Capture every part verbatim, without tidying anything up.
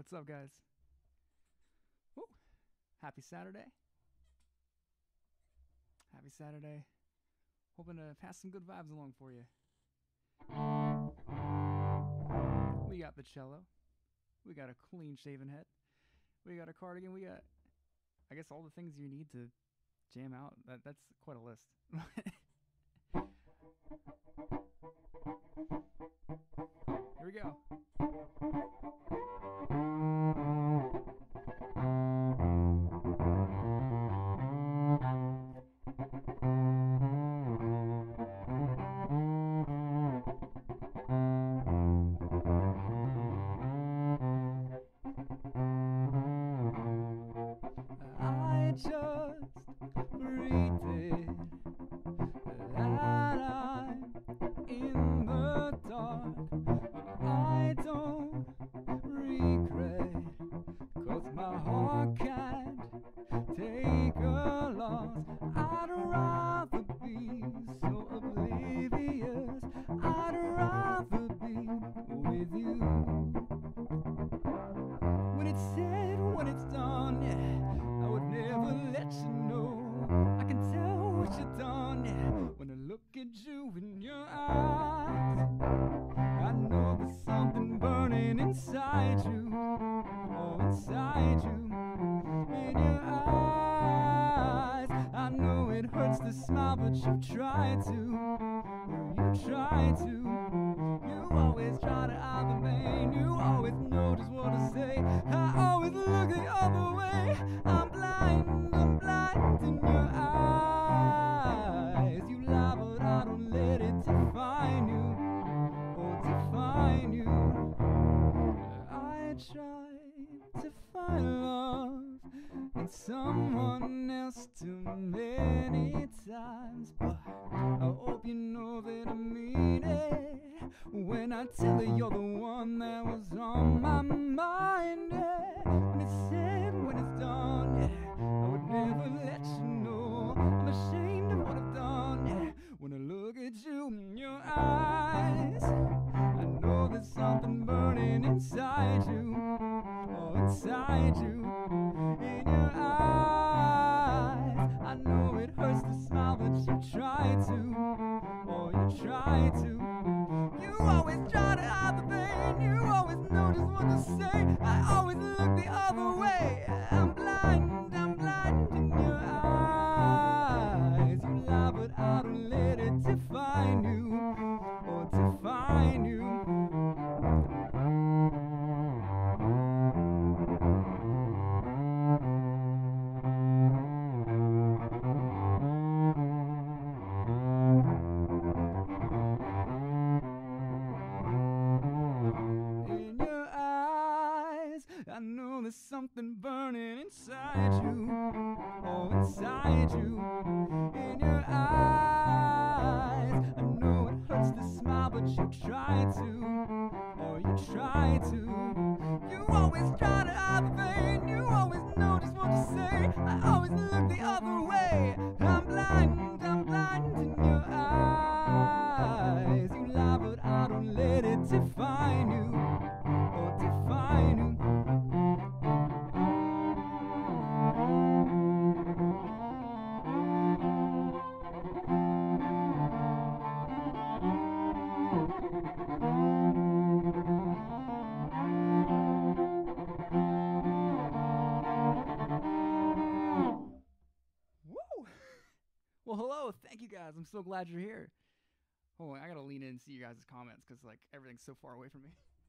What's up, guys? Woo. Happy Saturday. Happy Saturday. Hoping to pass some good vibes along for you. We got the cello. We got a clean shaven head. We got a cardigan. We got, I guess, all the things you need to jam out. That, that's quite a list. Here we go. I just pretend that I'm in the dark. I don't regret, 'cause my heart can't take a loss. I'd rather be so oblivious. I'd rather be with you. When it's said, when it's done, yeah, I would never let you know. I can tell what you've done, yeah, when I look at you in your eyes. I know there's something burning inside you, oh, inside you, in your eyes. I know it hurts to smile, but you try to, you try to. You always try to hide the pain, you always know just what to say. I always look the other way. I'm blind, I'm blind in your eyes. You lie, but I don't let it define you, or define you. I tried to find love in someone else too many times, but I hope you know that I mean it when I tell you you're the one that was on my mind. Yeah. When it's said, when it's done, yeah, I would never let you know. I'm ashamed of what I've done, yeah, when I look at you in your eyes. I know there's something burning inside you, oh, inside you, in your eyes. I know it hurts to smile, but you try to, oh, you try to. You always try to hide the pain, you always know just what to say. I always look the other way. I'm blind, I'm blind in your eyes. You lie, but I don't let it define you, or define you. In your eyes, I know there's something burning inside you, oh, inside you. In your eyes, I know it hurts to smile, but you try to, oh, you try to. You always try to hide the pain, you always know just what to say. I always look the other way. I'm blind, I'm blind in your eyes. You lie, but I don't let it define you, or define you. Woo! Well, hello, thank you guys. I'm so glad you're here. Hold on, I gotta lean in and see you guys' comments because like everything's so far away from me.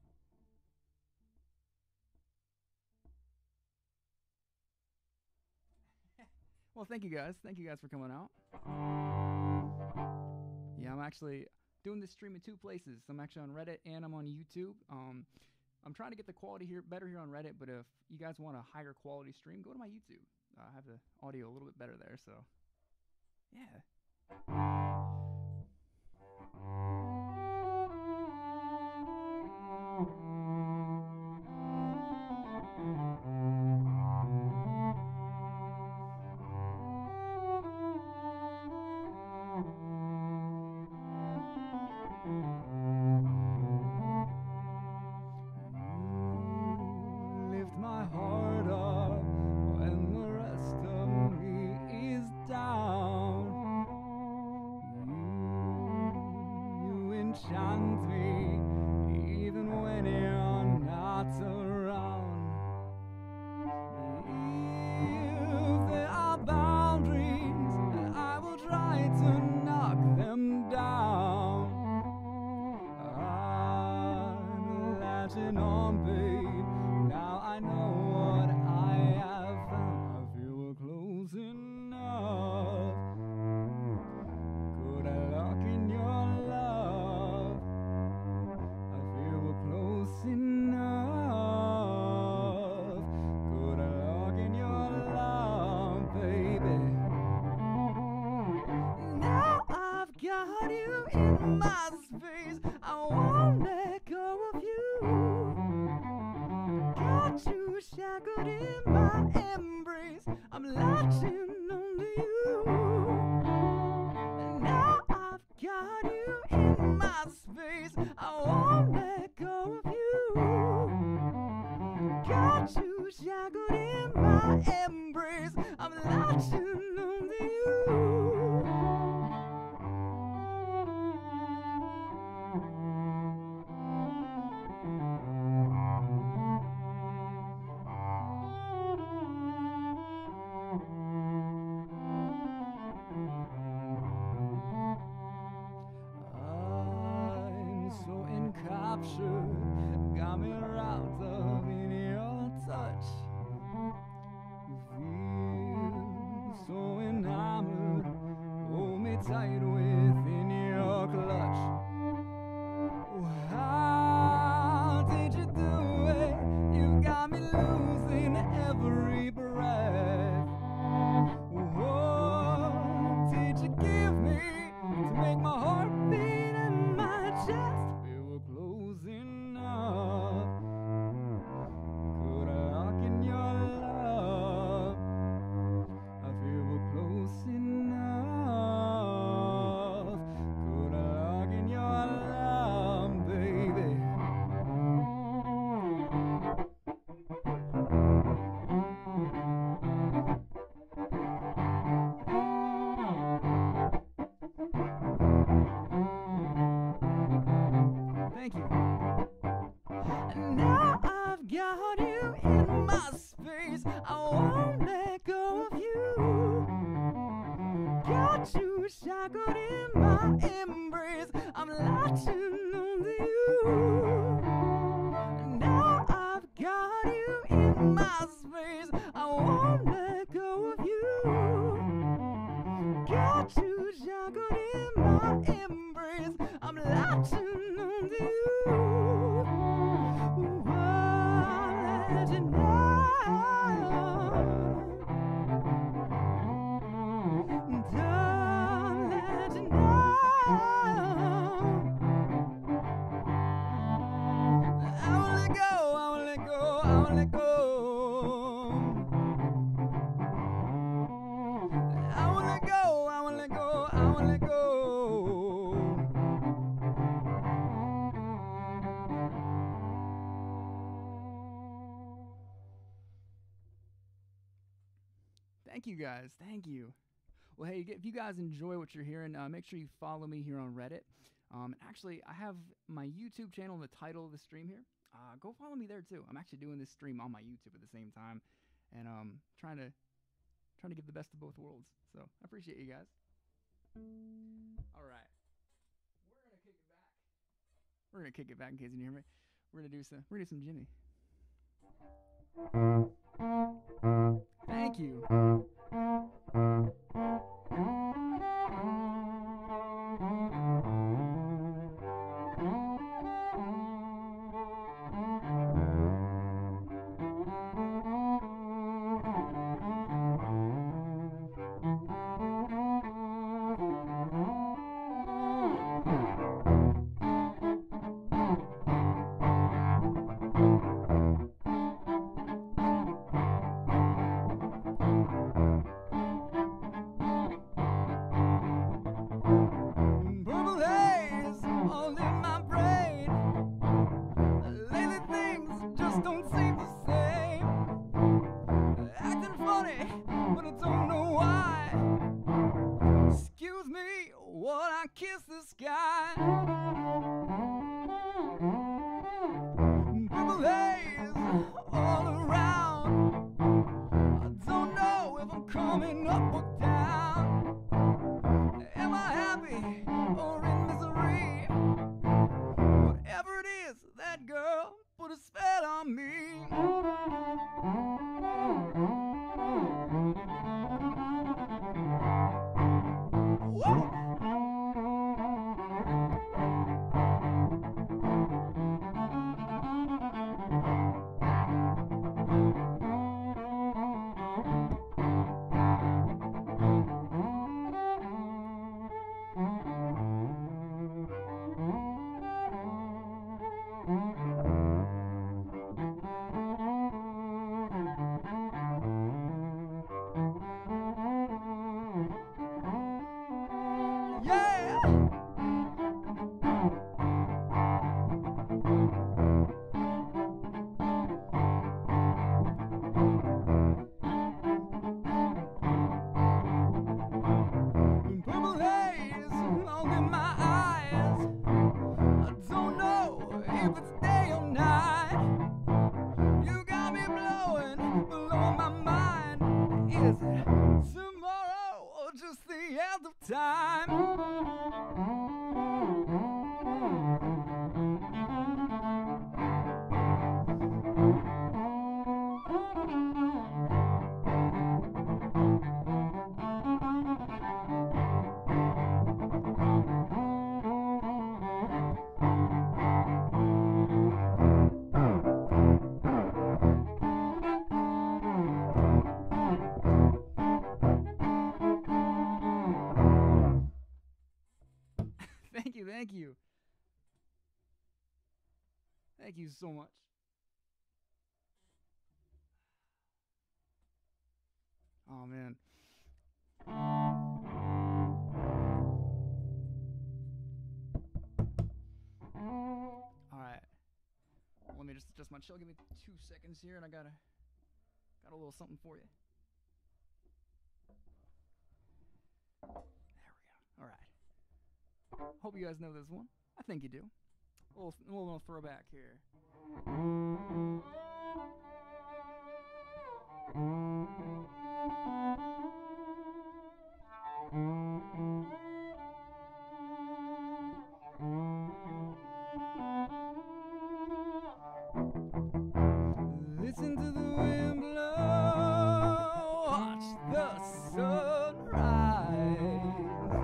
Well, thank you guys. Thank you guys for coming out. Yeah, I'm actually doing this stream in two places. I'm actually on Reddit and I'm on YouTube. Um, I'm trying to get the quality here better here on Reddit, but if you guys want a higher quality stream, go to my YouTube. Uh, I have the audio a little bit better there, so yeah. Got you shackled in my embrace. I'm latching onto you. And now I've got you in my space. I won't let go of you. Got you shackled in my embrace. I'm latching onto you. I'm so encaptured, got me wrapped up in your touch. Feel so enamored, hold me tight within your clutch. How did you do it? You got me losing every breath. What did you give me to make my heart beat in my chest? We were close enough. Could I lock in your love? I feel we're close enough. Could I lock in your love, baby? Thank you. And now I've got you in my space. I won't let go of you. Got you shackled in my embrace. I'm latching onto you. And now I've got you in my space. I won't let go of you. Got you shackled in my embrace. I'm latching onto you. Ooh, I'll let you know. Don't let you know. I won't let go, I won't let go, I won't let go. I won't let go, I won't let go, I won't let go. Thank you guys, thank you. Well, hey, if you guys enjoy what you're hearing, uh, make sure you follow me here on Reddit. Um, actually, I have my YouTube channel in the title of the stream here. Uh, go follow me there too. I'm actually doing this stream on my YouTube at the same time, and um, trying to trying to give the best of both worlds. So I appreciate you guys. All right, we're gonna kick it back. We're gonna kick it back in case you didn't hear me. We're gonna do some. We're gonna do some Jimmy. Thank you. Purple haze all in my brain. Lately things just don't seem the same. Acting funny, but I don't know why. Excuse me while I kiss the sky. Purple haze all around. I don't know if I'm coming up or down. Am I happy or in misery? Whatever it is, that girl put a spell on me. Woo! Thank you so much. Oh, man. All right. Let me just adjust my chill. Give me two seconds here, and I got a got a little something for you. There we go. All right. Hope you guys know this one. I think you do. A little, a little throwback here. Listen to the wind blow, watch the sun rise.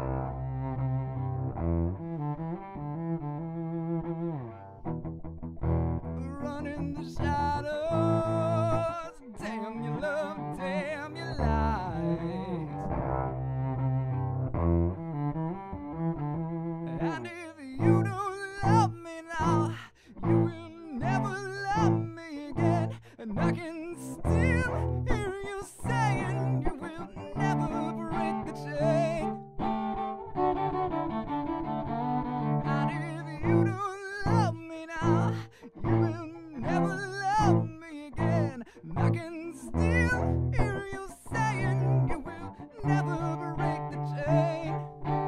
Run in the shadows, damn your love, damn your lies. And if you don't love me now, you will never love me again. And I can still hear you saying you will never break the chain. And if you don't love me now, you will never love me again. And I can still hear you saying you will never break the chain.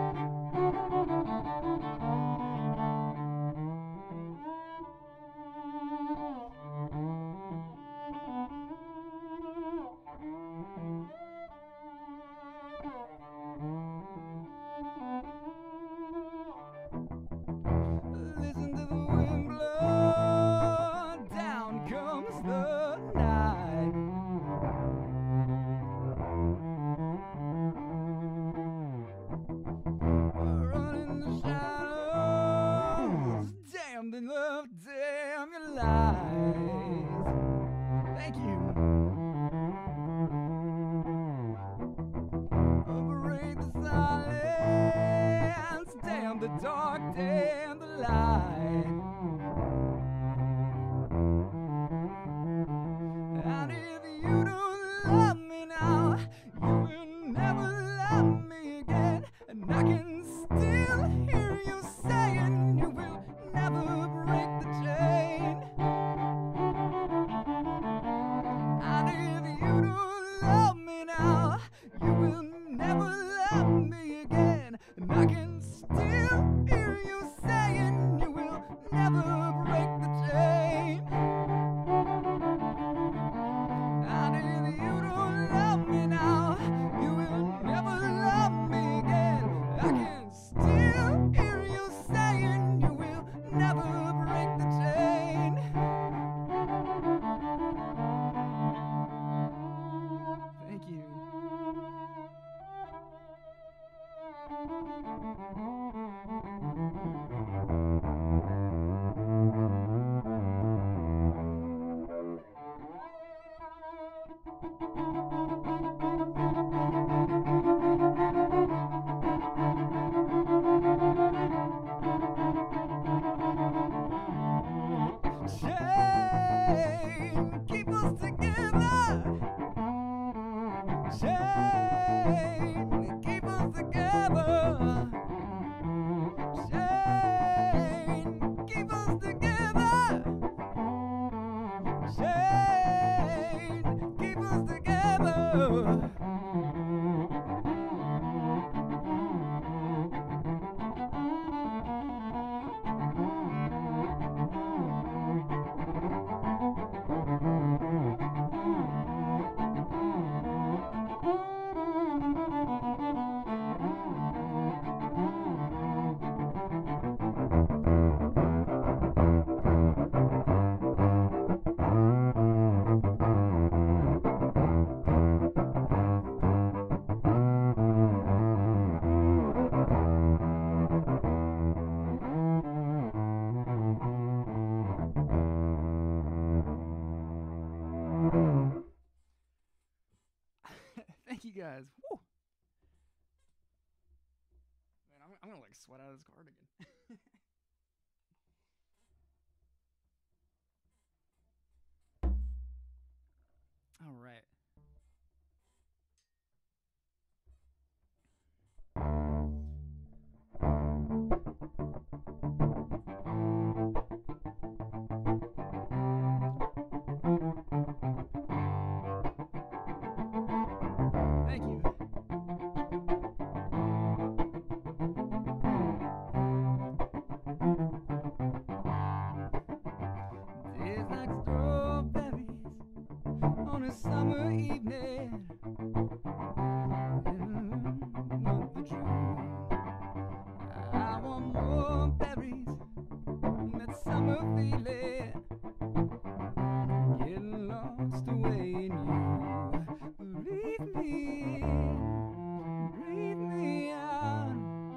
Listen to the wind blow, down comes the night. Run in the shadows, damn the love, damn your lies. Thank you. Break the silence, damn the dark, damn the light. And if you don't love me now, you will never love me again. And I can still hear you saying you will never break the chain. And if you don't love me now, you will never love me again. And I can still hear you saying you will never break the chain. And if you don't love me now, you will never love me again. I can still hear you saying you will never break the chain. Thank you. Chain, keep us together. Chain, keep us together. Chain, keep us together. Chain, keep us together. Thank you guys. Woo. Man, I'm, I'm gonna like sweat out of this cardigan. a summer evening in the month of June. I want more berries and that summer feeling, getting lost away in you. Breathe me in, breathe me out.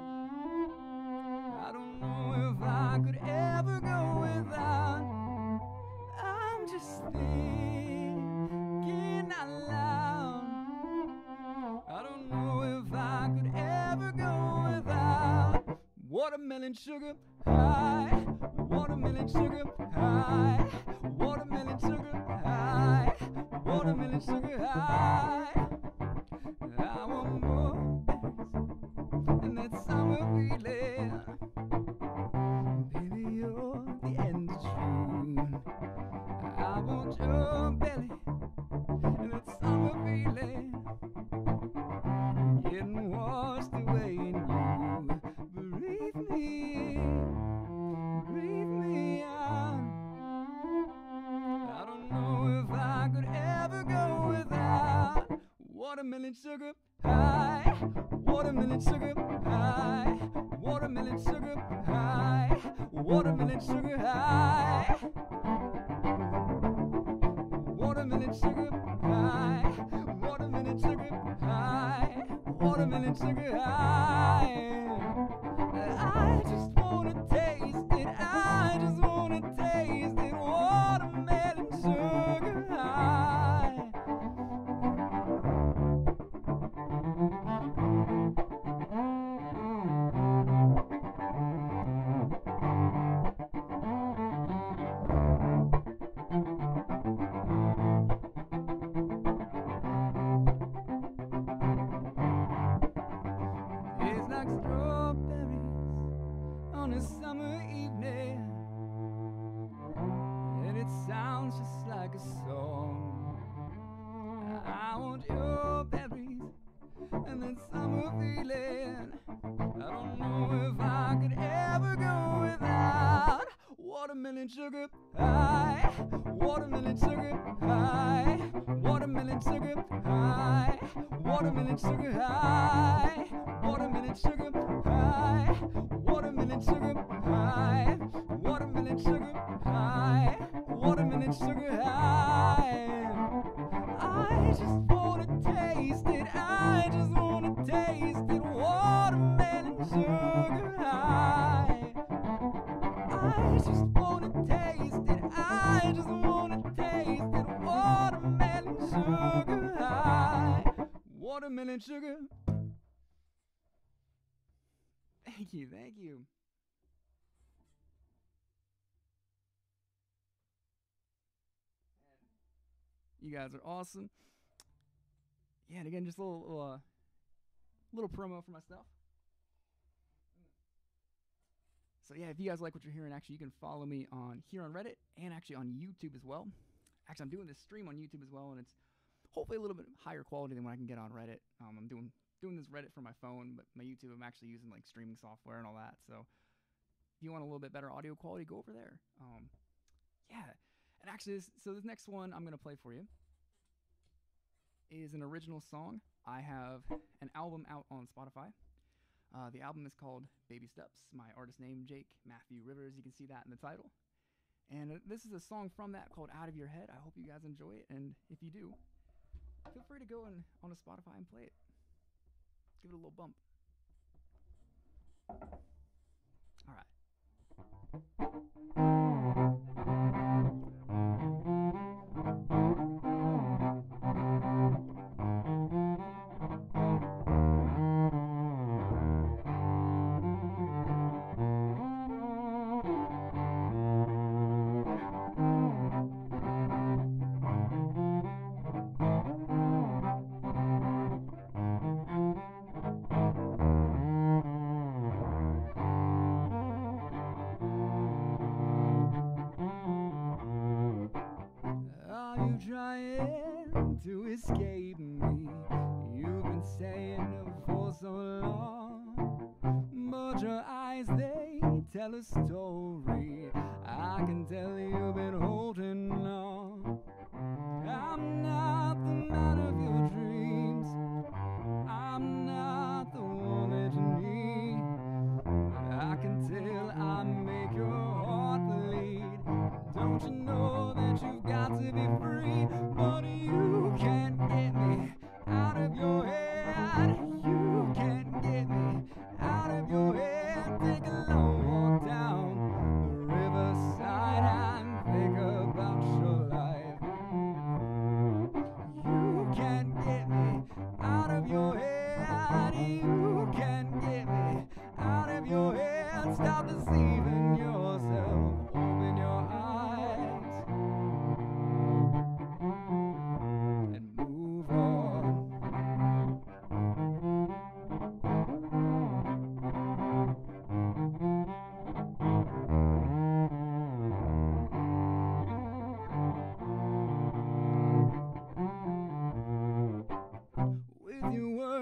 I don't know if I could ever go without. I'm just thinking out loud. I don't know if I could ever go without watermelon sugar high, watermelon sugar high, watermelon sugar high, watermelon sugar high. I want more berries and that summer feeling. Baby, you're the end of June. I want your belly and that summer feeling, getting washed away in you. Breathe me in, breathe me out. I don't know if I could ever go without watermelon sugar high, watermelon sugar high, watermelon sugar high, watermelon sugar high, watermelon sugar high, watermelon sugar high, watermelon sugar high. I just wanna taste it, I just wanna taste it, watermelon sugar high. Tastes like strawberries on a summer evening, and it sounds just like a song. I want your berries and that summer feeling. I don't know if I could ever go without watermelon sugar high, watermelon sugar high, watermelon sugar high, watermelon sugar high, watermelon sugar high, watermelon sugar high, watermelon sugar high, watermelon sugar high. I just wanna taste it, I just wanna taste it, watermelon sugar high. I just wanna taste it, I just wanna taste it, watermelon sugar high, watermelon sugar. Thank you, thank you. You guys are awesome. Yeah, and again, just a little, little, uh, little promo for my stuff. So yeah, if you guys like what you're hearing, actually, you can follow me on here on Reddit and actually on YouTube as well. Actually, I'm doing this stream on YouTube as well, and it's hopefully a little bit higher quality than what I can get on Reddit. Um, I'm doing doing this Reddit for my phone, but my YouTube, I'm actually using like streaming software and all that. So if you want a little bit better audio quality, go over there. Um, yeah, and actually, this, so this next one I'm gonna play for you is an original song. I have an album out on Spotify. Uh, the album is called Baby Steps. My artist name, Jake Matthew Rivers. You can see that in the title. And uh, this is a song from that called Out of Your Head. I hope you guys enjoy it. And if you do, feel free to go and on a Spotify and play it. Give it a little bump. All right. Trying to escape me, you've been saying it for so long, but your eyes, they tell a story. I can tell you've been holding on. I'm not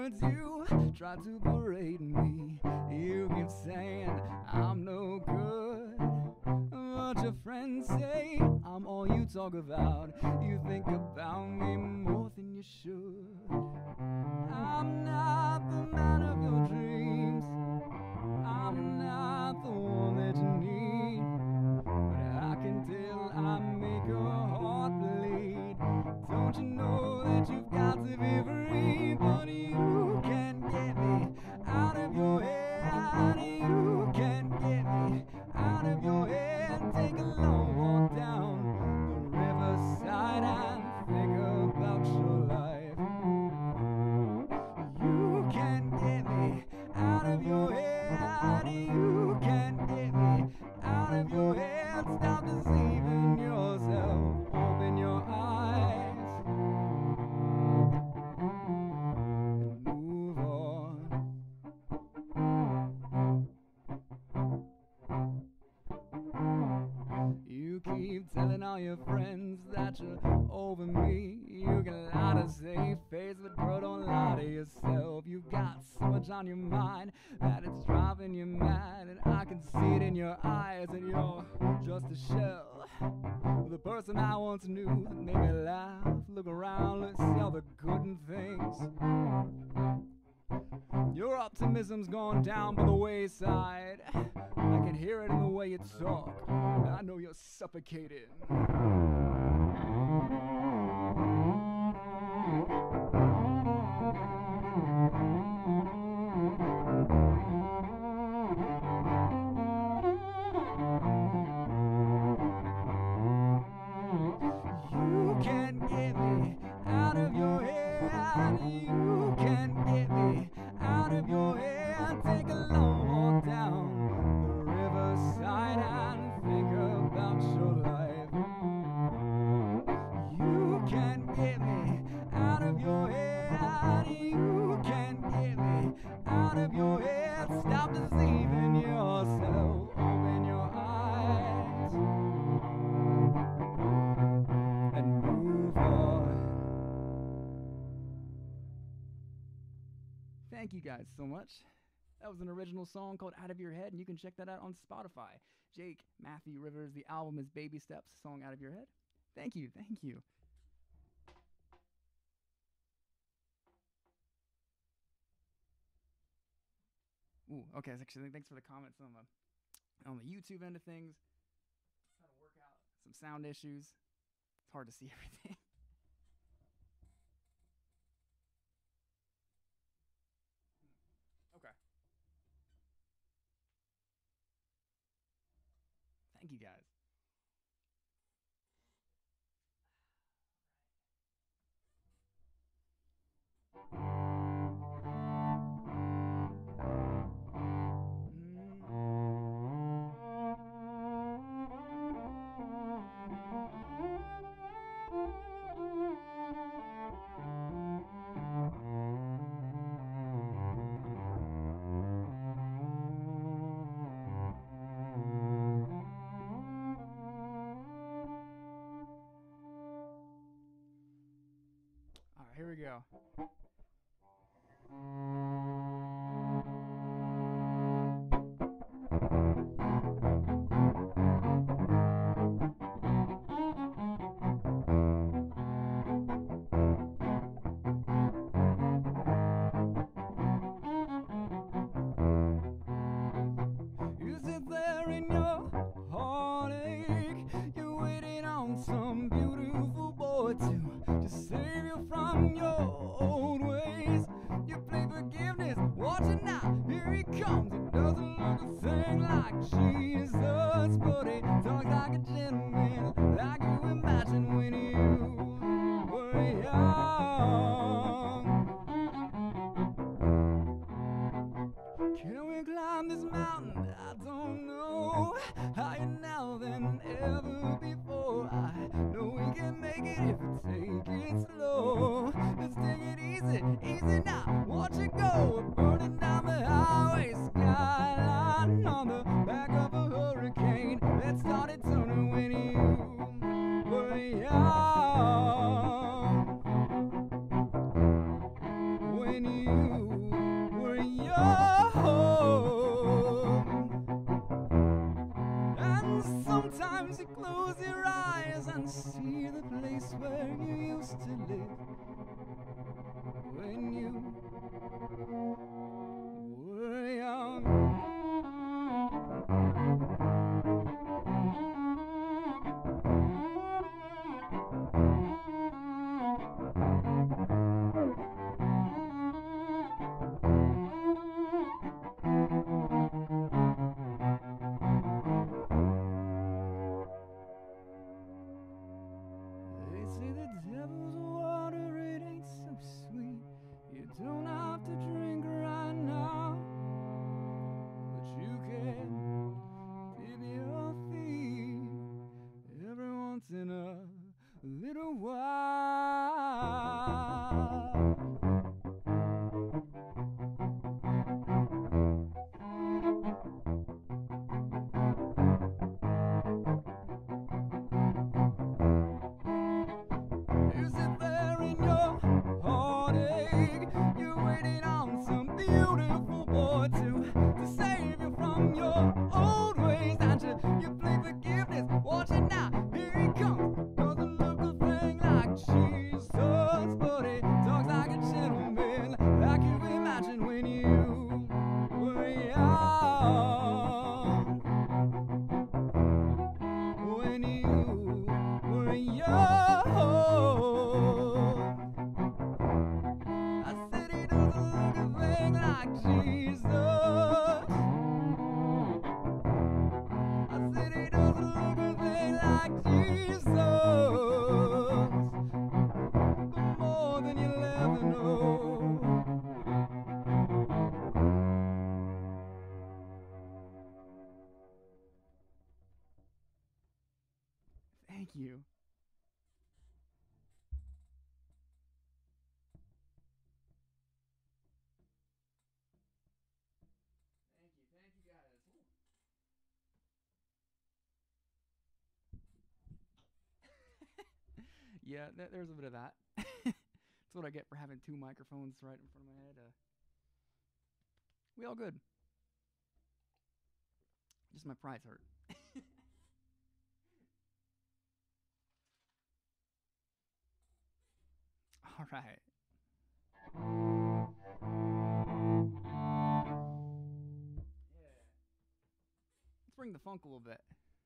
words you try to berate me. You keep saying I'm no good, but your friends say I'm all you talk about. You think about me more than you should. I'm not the man of your dreams, I'm not the one that you need, but I can tell I make your heart bleed. Don't you know that you've got to be free? But you can't get me out of your head. You can't get me out of your head. Take a long walk down the riverside and think about your life. You can't get me out of your head. You can't get me out of your head. Stop deceiving yourself. Open your eyes and move on. You keep telling all your friends that you're over me. You can lie to save face, but bro, don't lie to yourself. You've got so much on your mind that it's driving you mad, and I can see it in your eyes that you're just a shell. The person I once knew that made me laugh. Look around, let's see all the good in things. Your optimism's gone down by the wayside. I can hear it in the way you talk. I know you're suffocating. You can't get me out of your head. You can't get me out of your head. Take a long walk down the riverside and think about your life. You can't get me out of your head. You can't get me out of your head. Stop deceiving yourself. Open your eyes and move on. Thank you guys so much. That was an original song called Out of Your Head, and you can check that out on Spotify. Jake Matthew Rivers. The album is Baby Steps, song Out of Your Head. Thank you, thank you. Ooh, okay, actually, thanks for the comments on the on the YouTube end of things. Trying to work out some sound issues. It's hard to see everything. Okay. Thank you guys. All right, here we go. You sit there in your heartache. You're waiting on some beautiful boy to just save you from your old ways. You play forgiveness, watch it now, here he comes. He doesn't look a thing like Jesus, but he talks like a gentleman, like you imagine when you were young. Can we climb this mountain? I don't know. Higher now than ever before. I know we can make it if we take it slow. Let's take it easy, easy now. Watch it go. We're burning down the highway skyline on the back of a hurricane that started turning when you were young. When you you used to live when you were young. They say the devil's water, it ain't so sweet. You don't have to drink right now, but you can dip your feet every once in a little while. You sit there in your heartache, you're waiting on some beautiful boy to, to save you from your old ways. And you, you play forgiveness, watch it now, here he comes. Doesn't look a thing like Jesus, but he talks like a gentleman, like you imagine when you were young. When you were young. I said he doesn't look a thing like Jesus. I said he doesn't look a thing like Jesus. But more than you'll ever know. Thank you. Thank you, thank you guys. Yeah, th- there's a bit of that. That's what I get for having two microphones right in front of my head. Uh, we all good. Just my pride's hurt. All right. Yeah. Let's bring the funk a little bit.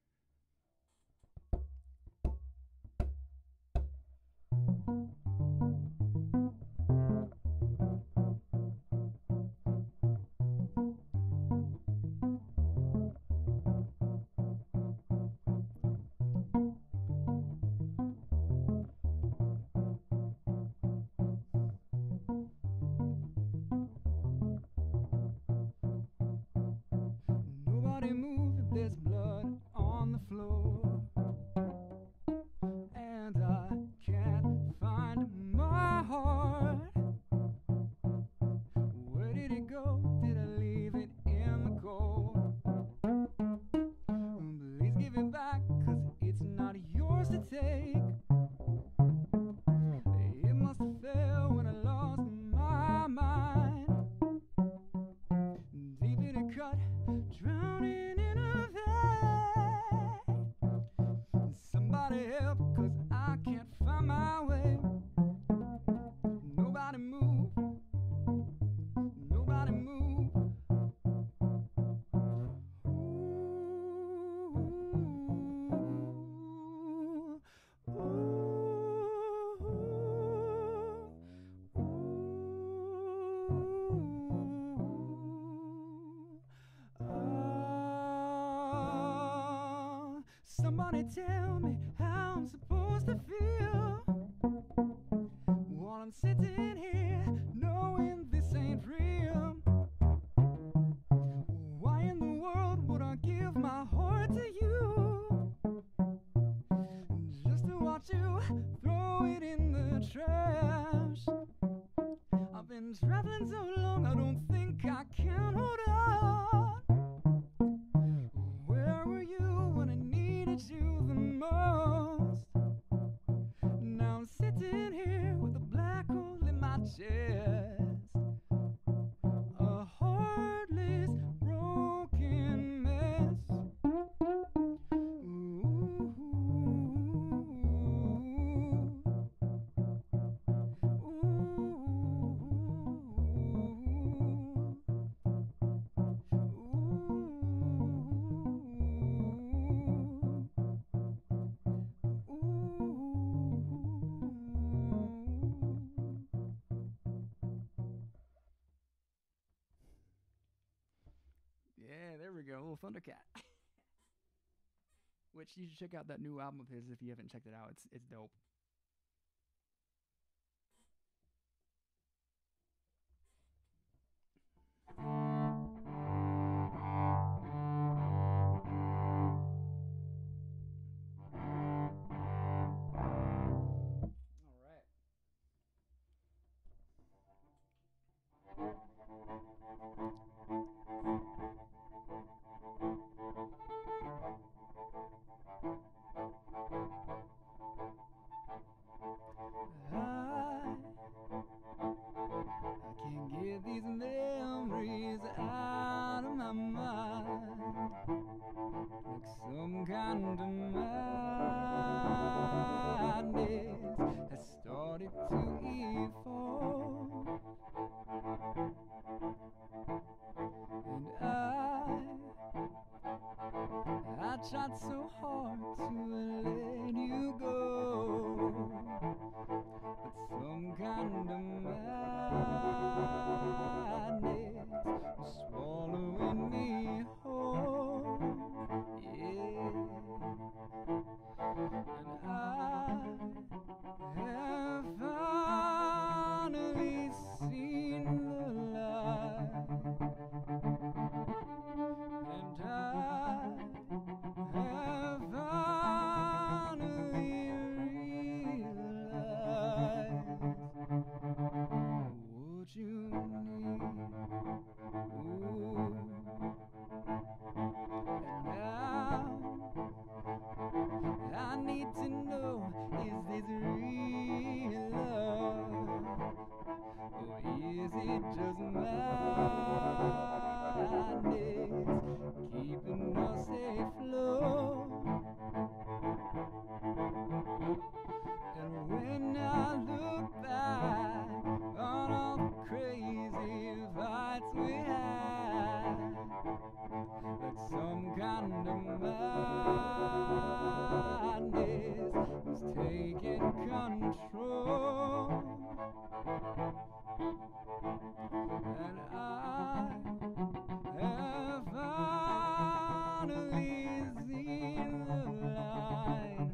Nobody moved, there's blood on the floor, and I can't find my heart. Where did it go? Did I leave it in the cold? Please give it back, 'cause it's not yours to take. It must have fell when I lost my mind, deep in a cut, drowning in a vein. Somebody help, 'cause I can't find my way. Nobody move, nobody move. Ooh, ooh, ooh. Ah, somebody tell me how I'm supposed to feel while I'm sitting here knowing this ain't real. Why in the world would I give my heart to you just to watch you throw it in the trash? I've been traveling so long, I don't think I can hold on. Where were you when I needed you the most? Now I'm sitting here with a black hole in my chest, a heartless, broken mess. Ooh, little Thundercat. Which you should check out that new album of his if you haven't checked it out. It's it's dope. These memories out of my mind, like some kind of madness has started to evolve, and I, I tried so hard to let you go. But some kind of madness was swallowing me whole, yeah. And I have finally seen the light, and I have finally realized what you need. Ooh. And now I need to know, is this real love, or is it just madness keeping us afloat? And when I look back on all the crazy fights we had, like some kind of madness was taking control, and I have finally seen the line,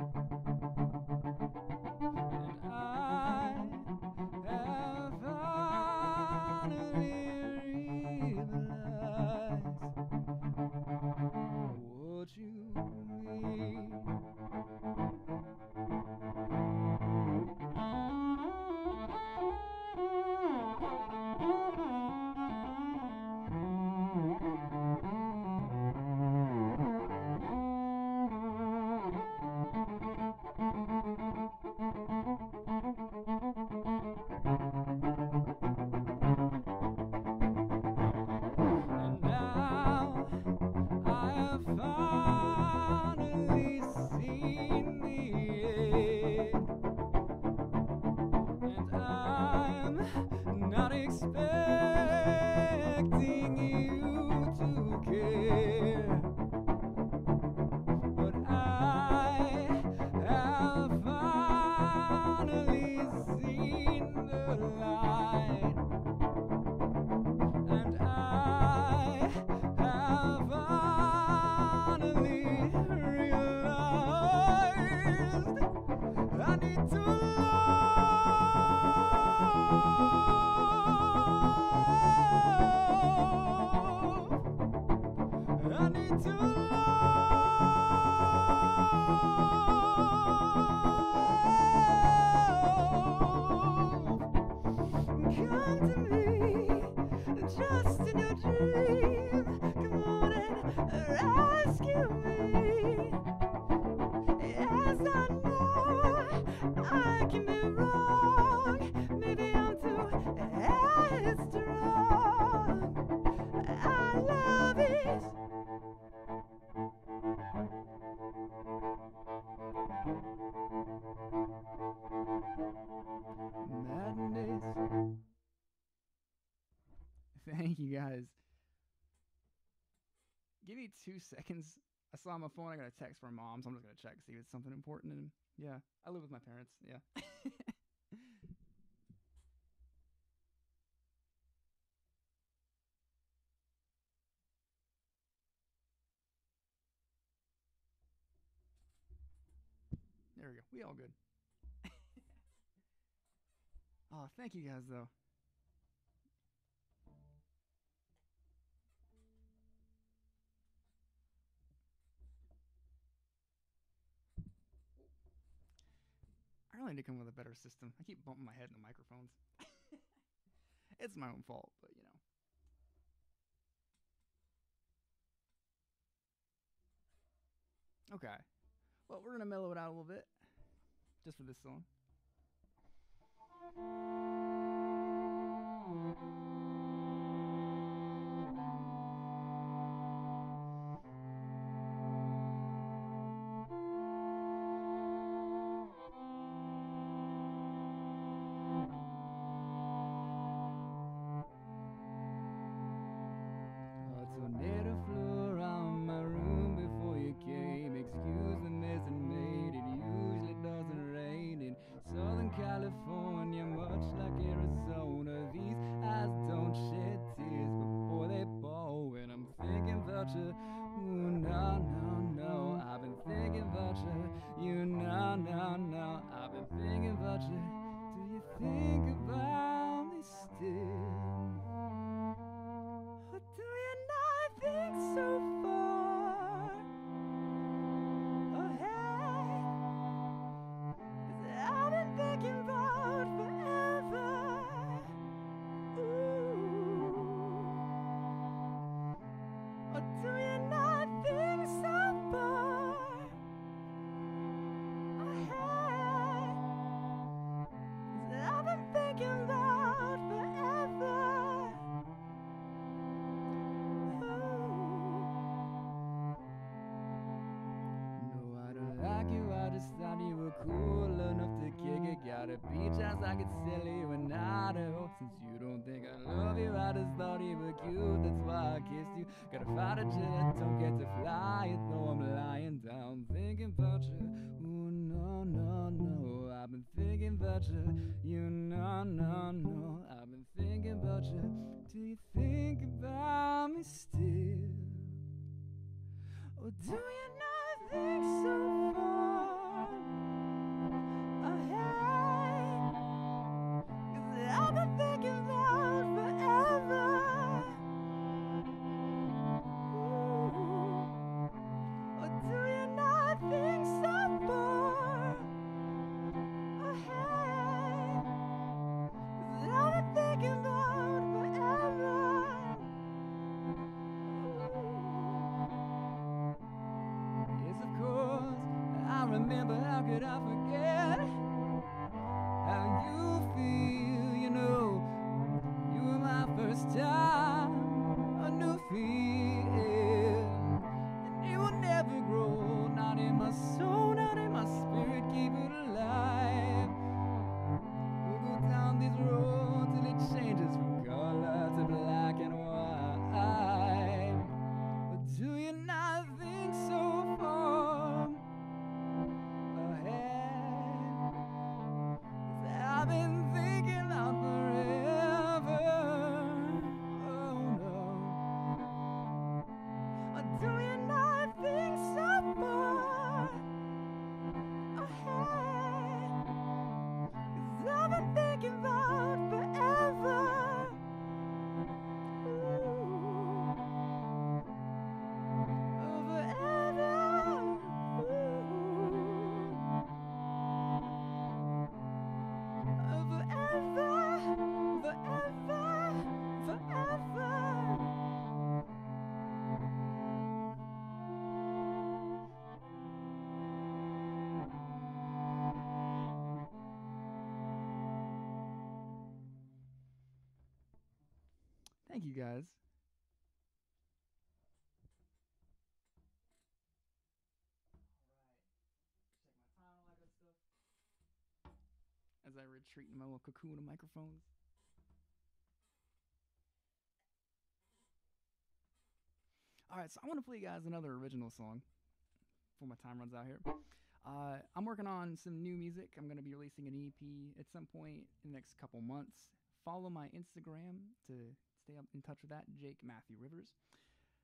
and I have finally realized what you mean. And now I have finally seen the end, and I'm not expecting you to care, but I have finally seen the light, and I have finally realized I need to love. I need to love. Come to me, just in your dream. Come on and rescue me. Yes, I know I can be wrong. Maybe I'm too headstrong. I love it. Madness. Thank you guys. Give me two seconds. I saw my phone. I got a text from mom, so I'm just gonna check, see if it's something important. And yeah, I live with my parents. Yeah. There we go. We all good. Oh, thank you guys, though. I really need to come with a better system. I keep bumping my head in the microphones. It's my own fault, but you know. Okay. Well, we're gonna mellow it out a little bit, just for this song. A tornado flew around my room before you came. Excuse the mess it made. It usually doesn't rain in Southern California, much like Arizona. These eyes don't shed tears, but boy, they bawl when I'm thinking about you. Ooh, no, no, no. I've been thinking about you. You, no, no, no. I've been thinking about you. Do you think about me still? Or do you not think so far ahead? 'Cause I've been thinking about forever. Ooh. Or do you not think so far ahead? 'Cause I've been thinking about forever. No, I don't like you, I just thought you were cool enough to kick it. Got a beach house I could sell you an auto. Since you don't think I love you, I just thought you were cute, that's why I kissed you. Gotta fight a jet, I don't get to fly it, though I'm lying down thinking about you. Ooh, no, no, no, I've been thinking about you. You, no, no, no, I've been thinking about you. Do you think about me still? Or do you not think so far ahead? 'Cause I've been thinking about forever. Ooh. Or do you not think so far ahead? 'Cause I've been thinking about forever. Yes, of course, I remember, how could I forget how you feel, you know. You were my first time, a new feeling. And it will never grow, not in my soul, not in my spirit, keep it alive. We'll go down this road till it changes from color to black and white. But do you not think so far ahead? 'Cause I've been thinking about forever. Oh no. Or do you not think so far ahead? 'Cause I've been thinking about forever. Ooh. Forever. Ooh. Forever, forever, forever. Thank you guys. Check my time, all that good stuff. As I retreat in my little cocoon of microphones. All right, so I want to play you guys another original song before my time runs out here. Uh, I'm working on some new music. I'm going to be releasing an E P at some point in the next couple months. Follow my Instagram to stay up in touch with that, Jake Matthew Rivers.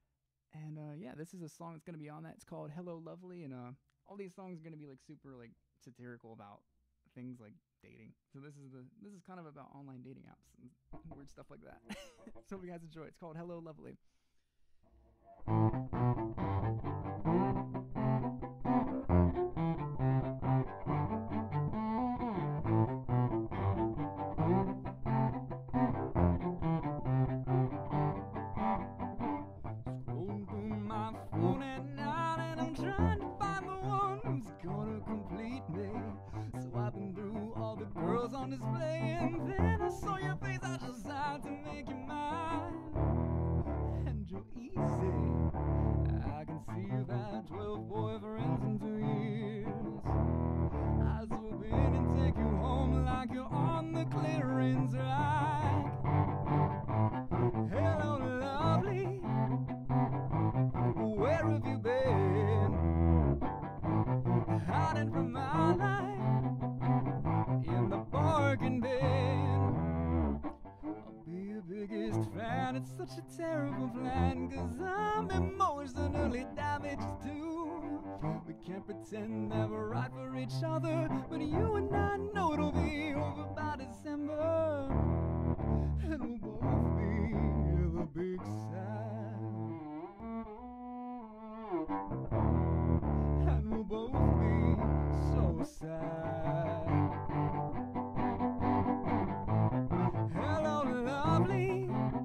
And uh, yeah, this is a song that's going to be on that. It's called Hello Lovely, and uh, all these songs are going to be like super like satirical about things like dating. So this is the this is kind of about online dating apps and weird stuff like that. So hope you guys enjoy. It's called Hello Lovely. Scrolling through my phone at night and I'm trying to find the one who's gonna complete me. Swiping through all the girls on display and then I saw your face, I just had to make you mine. And you're easy, I can see you've had twelve boyfriends in two years. I swoop in and take you home like you're on the clearance rack. Hello lovely, where have you been? Hiding from my life in the bargain bin. I'll be your biggest fan, it's such a terrible plan, cause I'm emotionally damaged too. We can't pretend that we're right for each other, but you and I know it'll be over by December. And we'll both be the big sad. And we'll both be so sad. Hello lovely,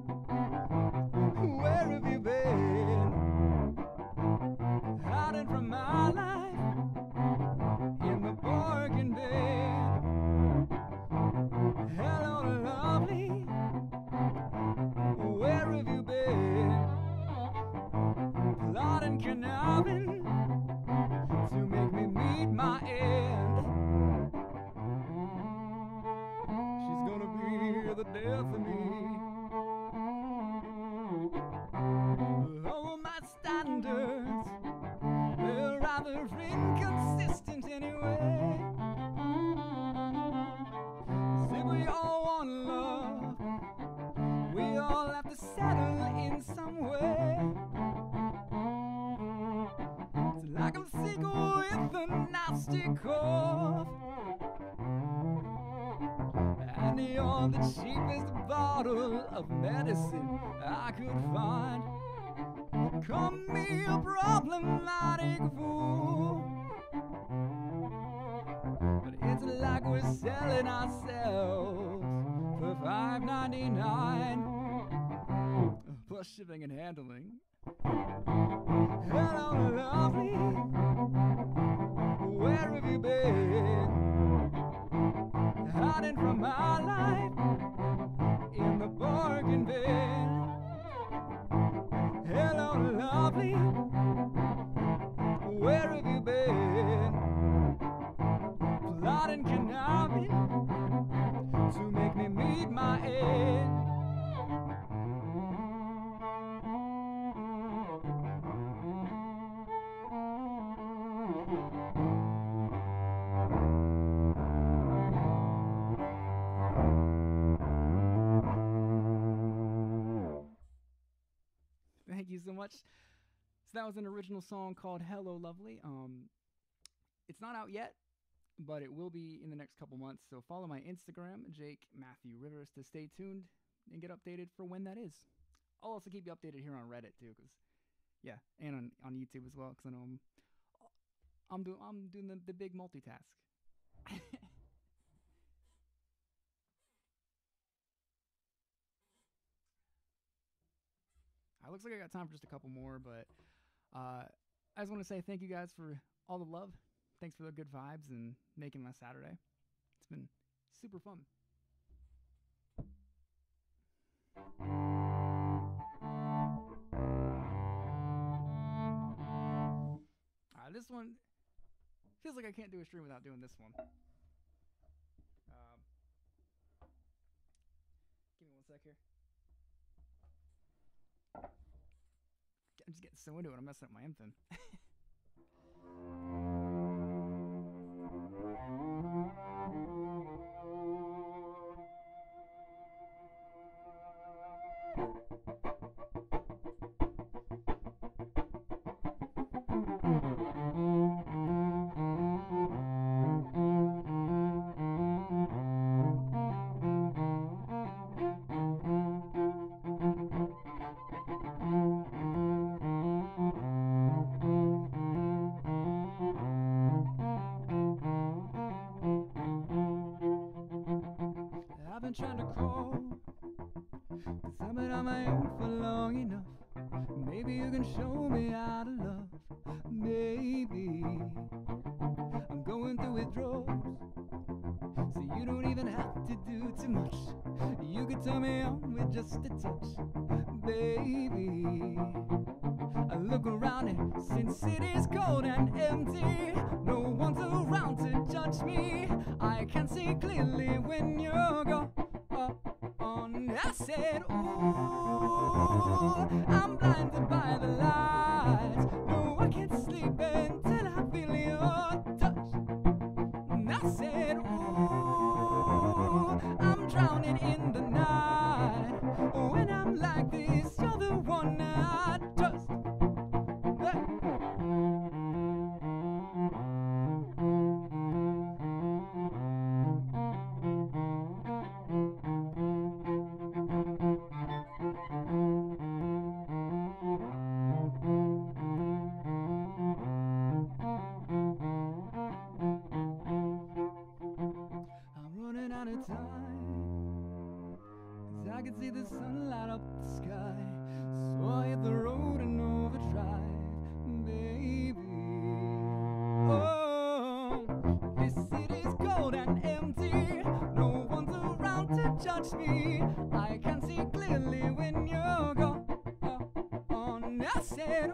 where have you been? Hiding from my life in the bargain bin. Hello lovely, where have you been? Plotting, conniving to make me meet my end. She's gonna be the death of me. Oh, my standards, they're rather inconsistent anyway. See, we all want love, we all have to settle in some way. It's like I'm sick with a nasty cough, and you're the cheapest bottle of medicine I could find. Call me a problematic fool, but it's like we're selling ourselves for five ninety-nine plus shipping and handling. Hello lovely, where have you been? Hiding from my life in the bargain bin. Hello lovely, where have you been? Plotting, conniving to make me meet my end. Thank you so much. So that was an original song called Hello Lovely. Um, it's not out yet, but it will be in the next couple months. So follow my Instagram, Jake Matthew Rivers, to stay tuned and get updated for when that is. I'll also keep you updated here on Reddit too, cause yeah, and on, on YouTube as well, cause I know I'm I'm doing I'm doing the, the big multitask. It looks like I got time for just a couple more, but uh, I just want to say thank you guys for all the love. Thanks for the good vibes and making my Saturday. It's been super fun. Uh, this one feels like I can't do a stream without doing this one. Um, give me one sec here. I'm just getting so into it, I'm messing up my anthem. trying to crawl, 'cause I've been on my own for long enough. Maybe you can show me how to love. Maybe I'm going through withdrawals, so you don't even have to do too much. You could turn me on with just a touch, baby. I look around and since it is cold and empty, no one's around to judge me. I can see clearly when you're gone. I said, ooh, I'm blinded by the lights. No, I can't sleep until I feel your touch. And I said, ooh, I'm drowning in the night. When I'm like this, you're the one I trust. Hey. Time, 'cause I can see the sun light up the sky, so I hit the road in overdrive, baby. Oh, this city's cold and empty, no one's around to judge me. I can see clearly when you're gone. I said,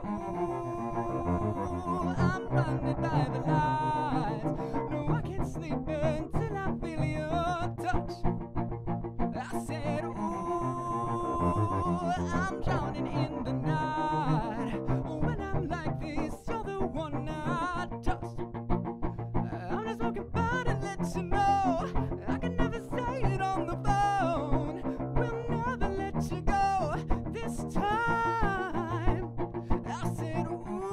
ooh, I'm blinded by the lights. No, I can't sleep until I feel your touch. I said, ooh, I'm drowning in the night. When I'm like this, you're the one I trust. I'm just walking by to let you know I can never say it on the phone. We'll never let you go this time. I said,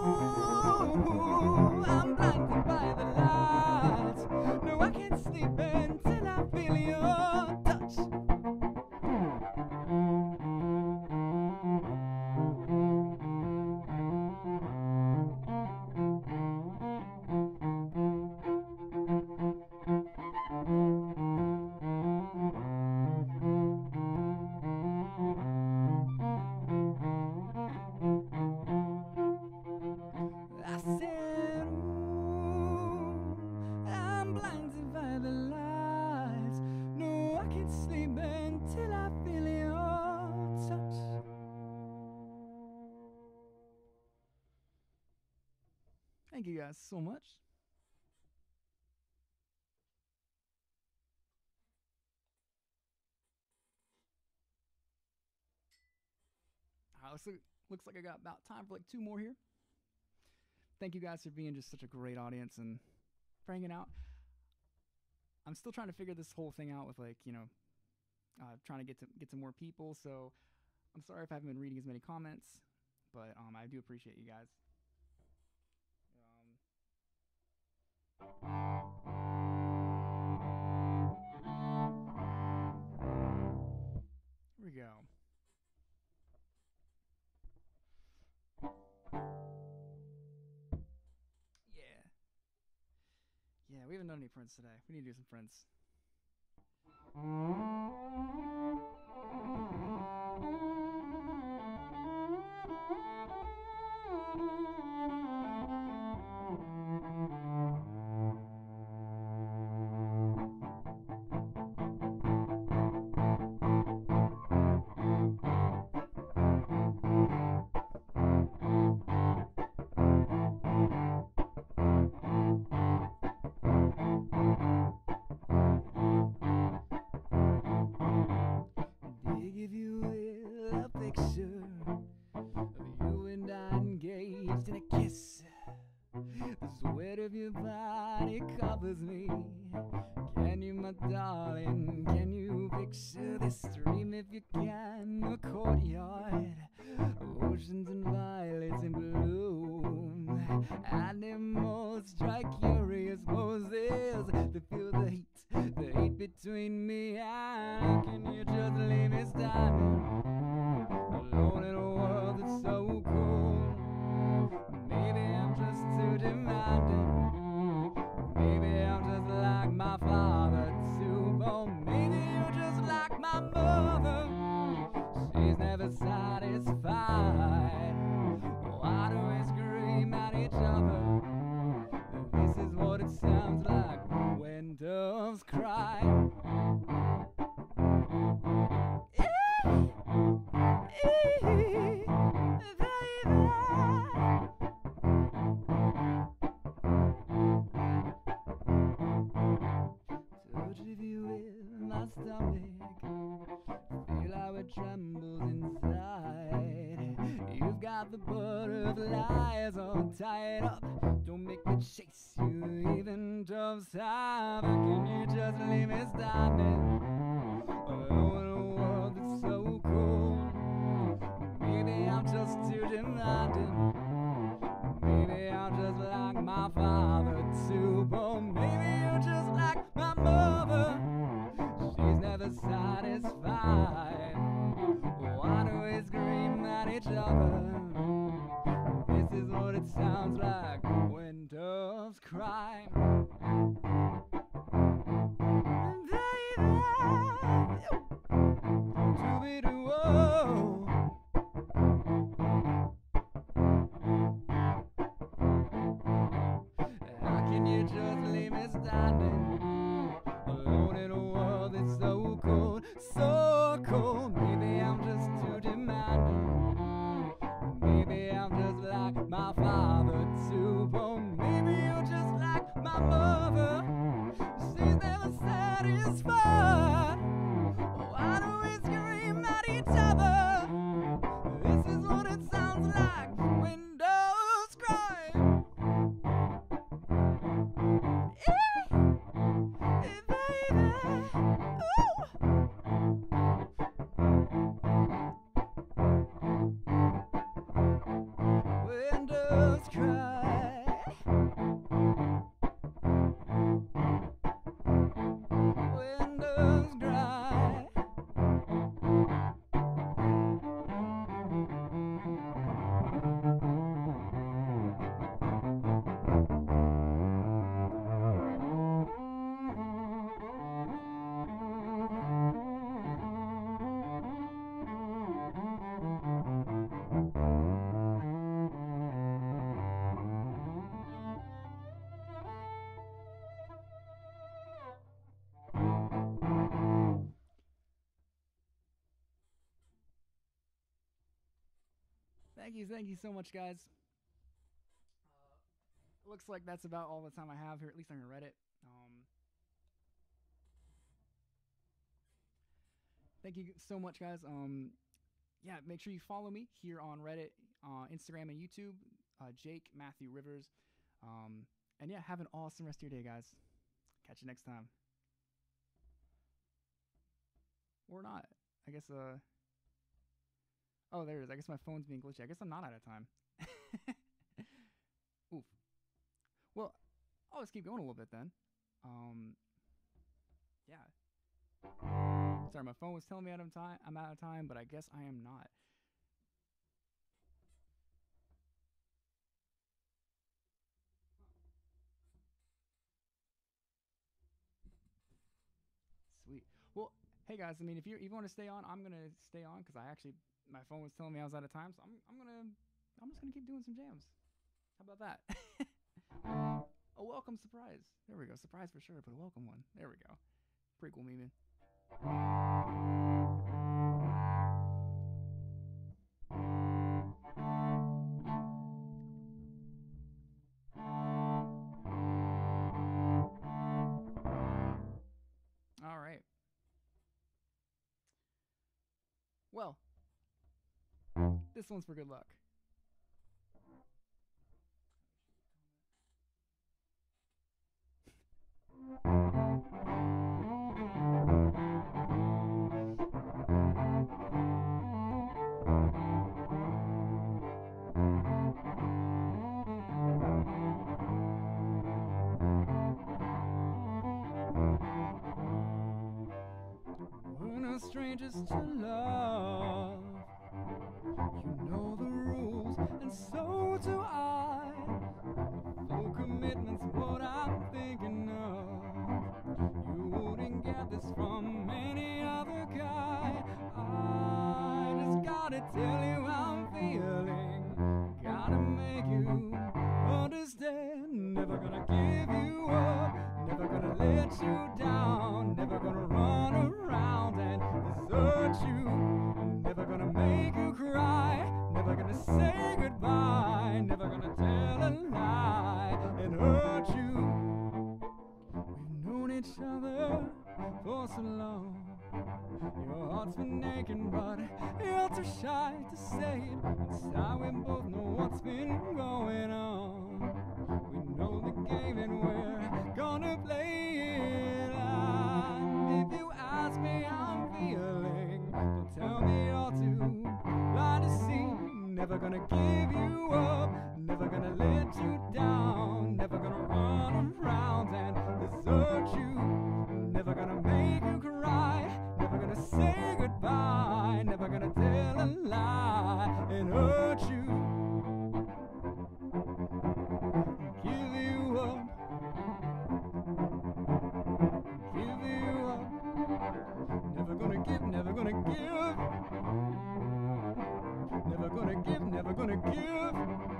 ooh, I'm blinded by the lights. No, I can't sleep until I feel your touch. I said, ooh, I'm blinded by the lights. No, I can't sleep until I feel your touch. Thank you guys so much. Uh, looks, like, looks like I got about time for like two more here. Thank you guys for being just such a great audience and for hanging out. I'm still trying to figure this whole thing out with, like, you know, uh, trying to get to get to more people. So I'm sorry if I haven't been reading as many comments, but um, I do appreciate you guys. Um, here we go. Yeah. Yeah, we haven't done any Prince today. We need to do some Prince. Dig, if you will, a picture of you and I engaged in a kiss. The sweat of your body covers me. Can you, my darling, can you picture this stream if you can? A courtyard, oceans and violets in bloom, animals strike curious poses to feel the heat, the heat between me and. Can you just leave me standing alone in a world that's so cold? Maybe I'm just too demanding. Maybe I'm just like my father too. Oh, maybe you're just like Feel how it trembles inside. You've got the butterflies all tied up. Don't make me chase you even tough time. Can you just leave me standing alone in a world that's so cold? Maybe I'm just too demanding. Maybe I'm just like my father too. But maybe you're just like my mother. She's never satisfied. Why do we scream at each other? This is what it sounds like when doves cry. Baby, doo-be-doo-oh. How can you just leave me standing alone in a world that's so cold, so cold? Maybe I'm just too demanding. Maybe I'm just like my father too. But maybe you're just like my mother. She's never satisfied. Why do we scream at each other? This is what it sounds like when doves cry. Windows cry. Windows cry. Thank you, thank you so much, guys. Uh, looks like that's about all the time I have here, at least on Reddit. Um, thank you so much, guys. Um, yeah, make sure you follow me here on Reddit, uh, Instagram, and YouTube. Uh, Jake Matthew Rivers. Um, and yeah, have an awesome rest of your day, guys. Catch you next time. Or not. I guess, uh... oh, there it is. I guess my phone's being glitchy. I guess I'm not out of time. Oof. Well, I'll just keep going a little bit then. Um, yeah. Sorry, my phone was telling me out of time. I'm out of time, but I guess I am not. Sweet. Well, hey guys. I mean, if you if you want to stay on, I'm gonna stay on because I actually my phone was telling me I was out of time, so I'm I'm gonna I'm just gonna keep doing some jams. How about that? A welcome surprise. There we go. Surprise for sure, but a welcome one. There we go. Pretty cool, memeing. All right. Well, this one's for good luck. We're no strangers to love. You know the rules, and so do I. Full commitment's what I'm thinking of. You wouldn't get this from any other guy. I just gotta tell you how I'm feeling. Gotta make you understand. Never gonna give you up. Never gonna let you down. Never gonna run around and desert you. Never gonna make you cry. Never gonna say goodbye. Never gonna tell a lie and hurt you. heart's been aching, but you're too shy to say it. Inside we both know what's been going on. We know the game and we're gonna play it. And if you ask me how I'm feeling, don't tell me you're too blind to see. Never gonna give you up, never gonna let you down, never gonna run around and desert you, never gonna make you cry, never gonna say goodbye, never gonna tell a lie and hurt you, give you up, give you up, never gonna give, never gonna give, never gonna give, never gonna give.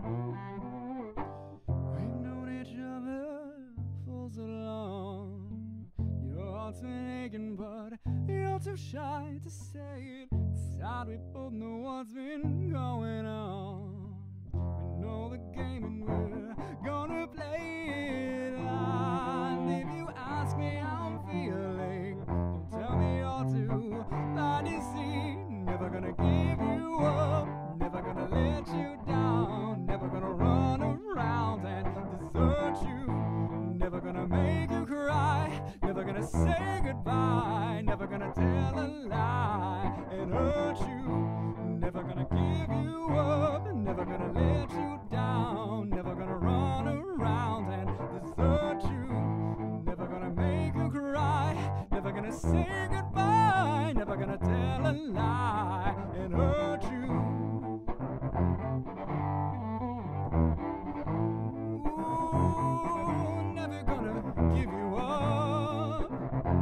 We've known each other for so long. Your heart's been aching, but you're too shy to say it. Inside we both know what's been going on. We know the game and we're gonna play it. And if you ask me how I'm feeling, don't tell me you're too blind to see. Never gonna give you up, never gonna let you down, never gonna run around and desert you, never gonna make you cry, never gonna say goodbye, never gonna tell a lie and hurt you, never gonna give you up, never gonna let you down, never gonna run around and desert you, never gonna make you cry, never gonna say goodbye, never gonna tell a lie and hurt you. Ooh, never gonna give you up.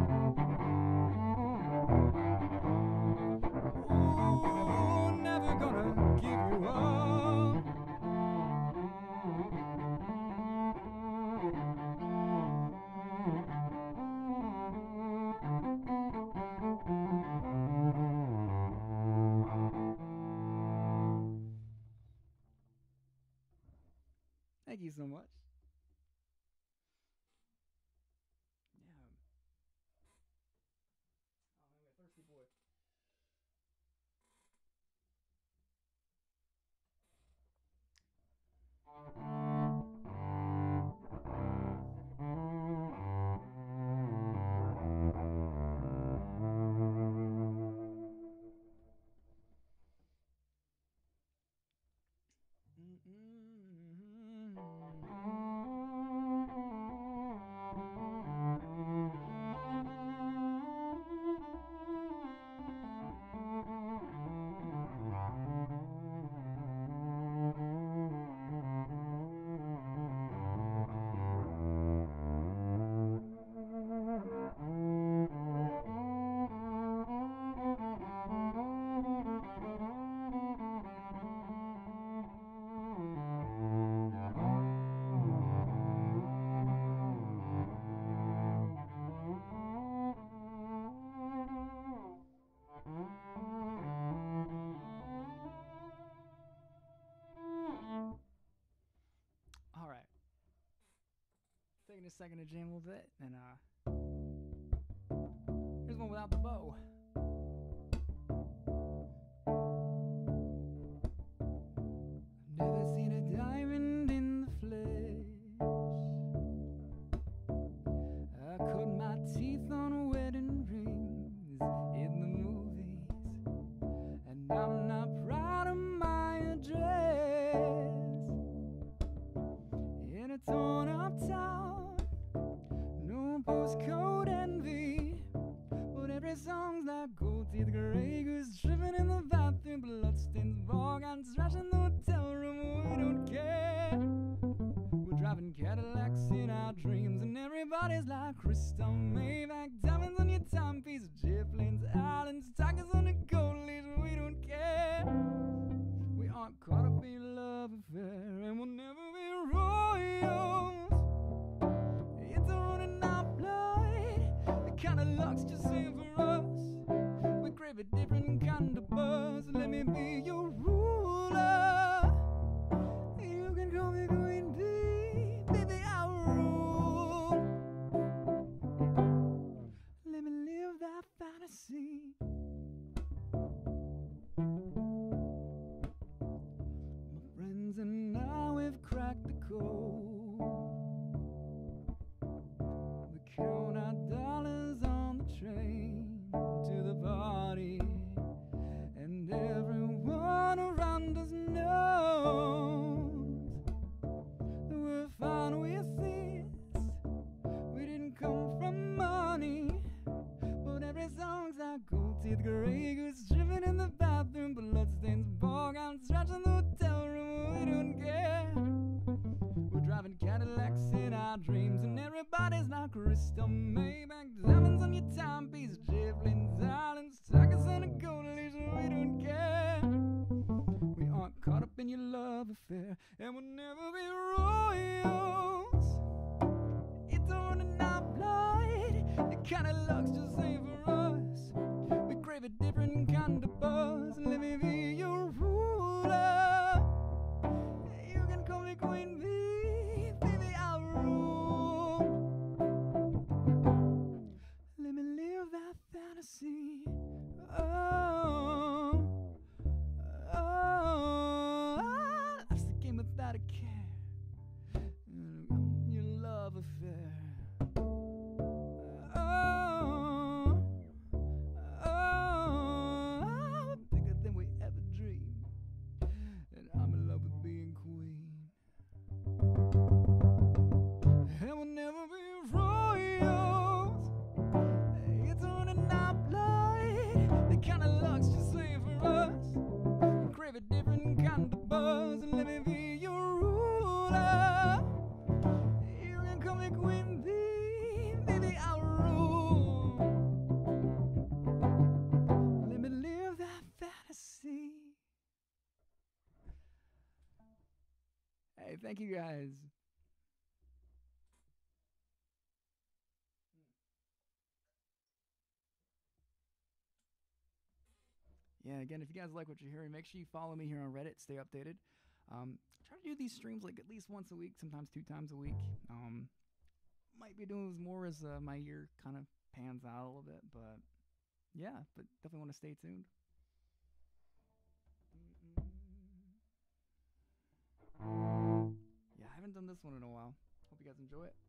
Ooh, never gonna give you up. Thank you so much. Yeah. Oh, I'm a thirsty boy. All right. Taking a second to jam a little bit, and uh, here's one without the bow. I've never seen a diamond in the flesh. I cut my teeth on wedding rings in the movies, and I'm not proud of my address. In a torn up town, no postcode envy, but every song's like gold teeth gray goose driven in the bathroom, bloodstains, bog and trash in the hotel room. We don't care. We're driving Cadillacs in our dreams, and everybody's like crystal Maybach, diamonds on your timepiece, jet planes, islands, tigers on a gold leash. We don't care. We aren't caught up in a love affair, and we'll never be royals. It's a running out blood, the kind of luck's just here for us. We crave a different kind of buzz. Let me be your ruler. You can call me Queen Bee, baby, I'll rule. cold. We count our dollars on the train to the party, and everyone around us knows that we're fine with this. We didn't come from money, but every song's like gold teeth, gray goose driven in the bathroom, bloodstains, bog out, stretching the hotel room. We don't care. We're driving Cadillacs in our dreams, and everybody's like Crystal Maybach, diamonds on your timepiece, Javelins, islands, circus on a gold leash. We don't care. We aren't caught up in your love affair, and we'll never be royals. It's on in our blood. The kind of luck's just ain't for us. We crave a different kind of buzz. Let me be your ruler. You can call me Queen Bee, baby, I'll rule. Let me live that fantasy. Oh, oh, life's a game without a care. Your love affair. Oh, oh, bigger than we ever dreamed. And I'm in love with being queen. And we'll never be royals. It's running our blood. The kind of luck's just ain't for us. Crave a different kind of buzz, and let me be your ruler. You can call me Queen Bee, baby, I'll rule. Let me live that fantasy. Hey, thank you guys. Yeah, again, if you guys like what you're hearing, make sure you follow me here on Reddit. Stay updated. Um, try to do these streams like at least once a week, sometimes two times a week. Um, might be doing this more as uh, my year kind of pans out a little bit, but yeah, but definitely want to stay tuned. Yeah, I haven't done this one in a while. Hope you guys enjoy it.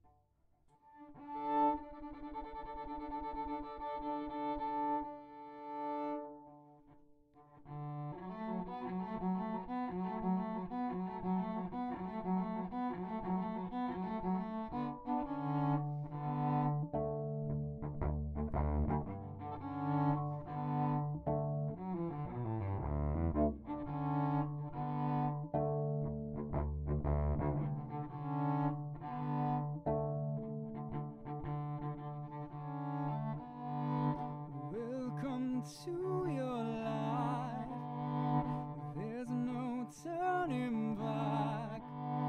Welcome to your life. There's no turning back.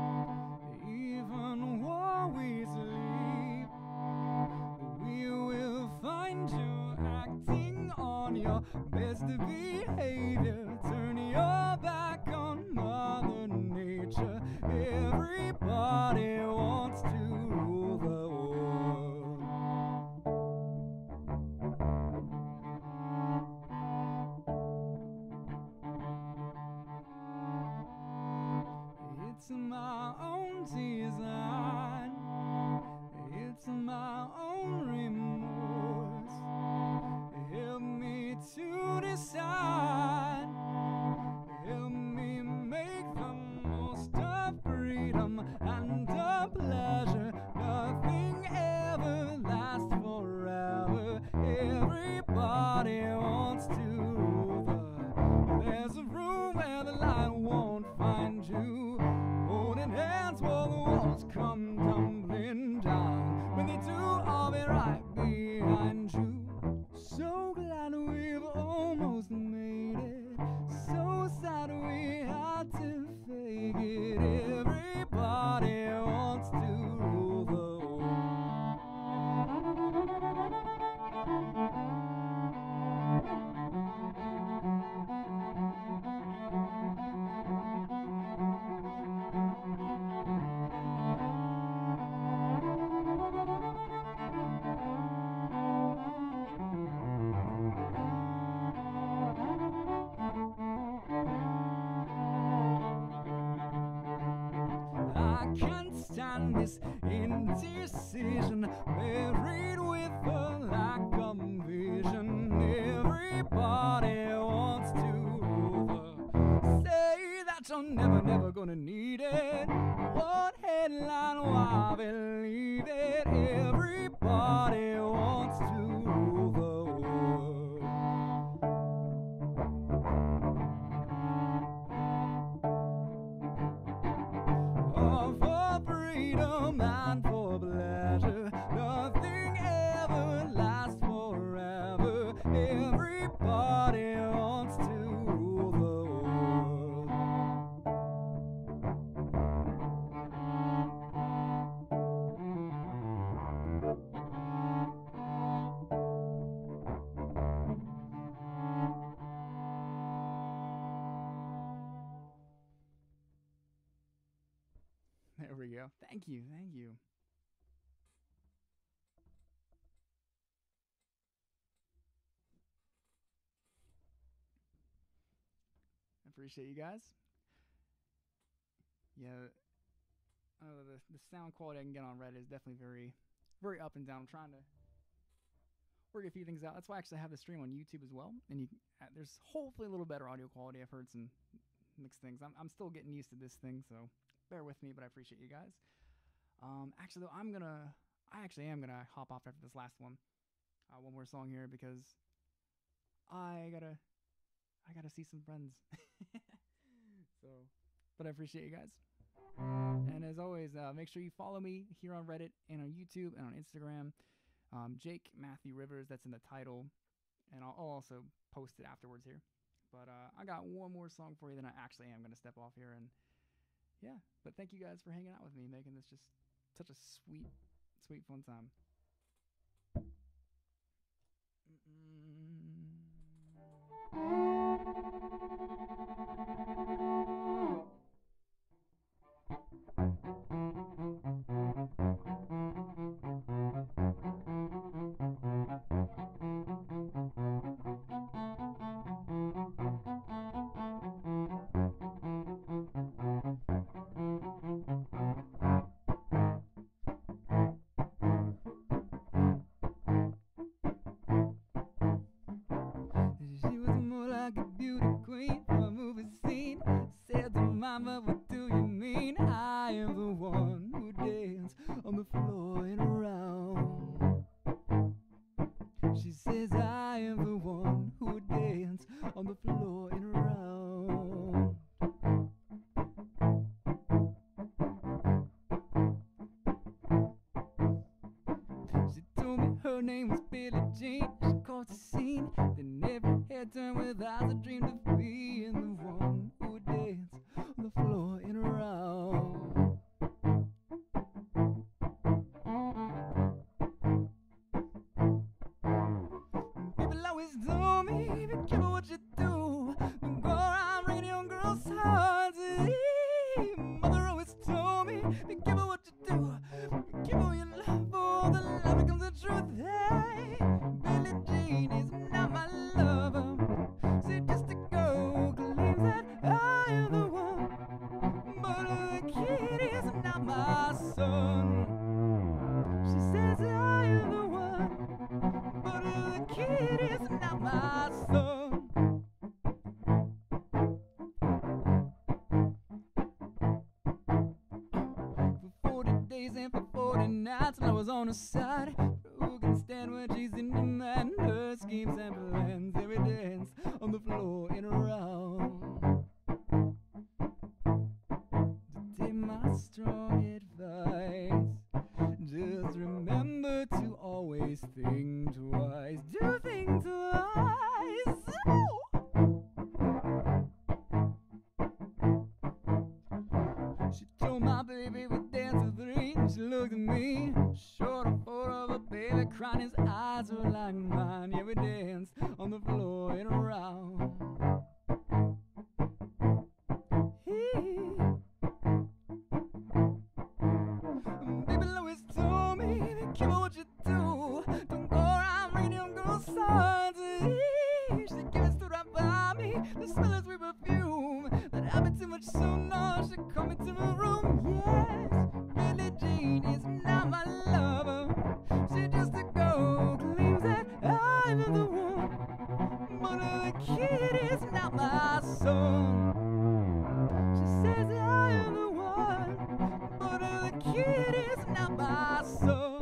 Even while we sleep, we will find you acting on your best behavior. Turn your back on Mother Nature. Everybody wants to rule the world. It's my own design. It's my own remorse. Help me to decide. Help me make the most of freedom and of pleasure. Nothing ever lasts forever. Everybody wants to rule the. There's a room where the light won't find you. Holding hands while the walls come tumbling down. When they do, I'll be right behind you. So glad we've almost made it. So sad we had to fake it. Everybody wants to rule the world. find this indecision, married with a lack of vision. Everybody wants to say that you're never, never gonna need it. What headline? Why believe it? Everybody wants to rule the world. Oh, for freedom and for pleasure, nothing ever lasts forever. Everybody wants to rule the world. There we go. Thank you. Thank you. I appreciate you guys. Yeah, uh, the the sound quality I can get on Reddit is definitely very, very up and down. I'm trying to work a few things out. That's why I actually have the stream on YouTube as well. And you, uh, there's hopefully a little better audio quality. I've heard some mixed things. I'm I'm still getting used to this thing, so bear with me. But I appreciate you guys. Um, actually, though, I'm gonna, I actually am gonna hop off after this last one. Uh, one more song here because I gotta, I gotta see some friends. So, but I appreciate you guys. And as always, uh, make sure you follow me here on Reddit and on YouTube and on Instagram. Um, Jake Matthew Rivers, that's in the title. And I'll, I'll also post it afterwards here. But uh, I got one more song for you, then I actually am going to step off here. And yeah, but thank you guys for hanging out with me, making this just such a sweet, sweet, fun time. She was more like a beauty queen from a movie scene. Said to mama, what do you mean? I am the one who danced on the floor and around. She says I am the one who would dance on the floor and around. She told me her name was Billie Jean. She caused a scene that never had turned without a dream of being the one who would dance on the floor and around. People always told me, be careful what you do. Don't go around breaking young girls' hearts. Mother always told me, be careful what you do. Be careful your love, for the love becomes the truth. Hey, Billie Jean is not my lover. She's just a girl who claims that I am the one. But the kid is not my son. She says I am the one. But the kid is not my son. For forty days and for forty nights, I was on her side. Who can stand when she's in demand? Her schemes and plans, every dance on the floor and around. To take my strong advice, just remember to always think twice. Do think twice. Ooh. She told my baby we'd dance to three. She looked at me, showed a photo of a baby crying. His eyes were like mine. Yeah, we danced on the floor and around. Baby always told me, be careful what you do. Don't go around bringing young girls' sons. She came and stood right by me. The smell of sweet perfume that happened too much sooner. She come into my room. Yes, Billie Jean the kid is not my son. She says I am the one, but uh, the kid is not my son.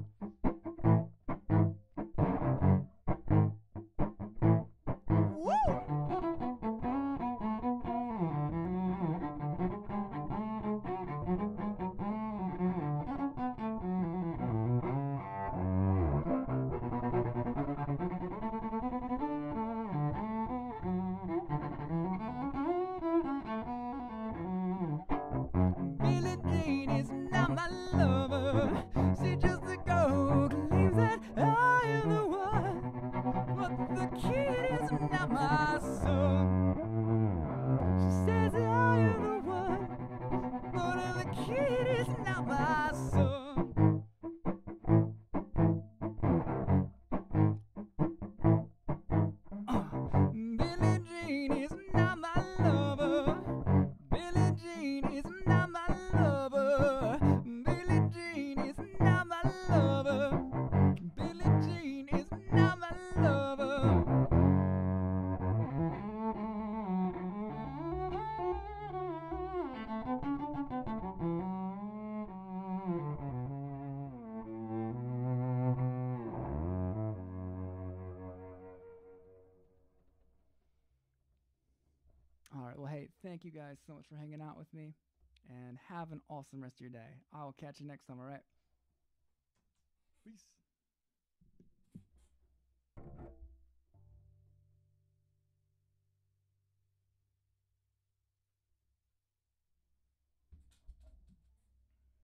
Billie Jean is not my lover. She's just a girl who believes that I am the one, but the kid is not my son. She says I am the one, but the kid is not my son. Uh, Billie Jean is not my lover. Billie Jean is not my lover. Billie Jean is not my lover. Billie Jean is not my lover. All right, well, hey, thank you guys so much for hanging out with me, and have an awesome rest of your day. I will catch you next time, all right?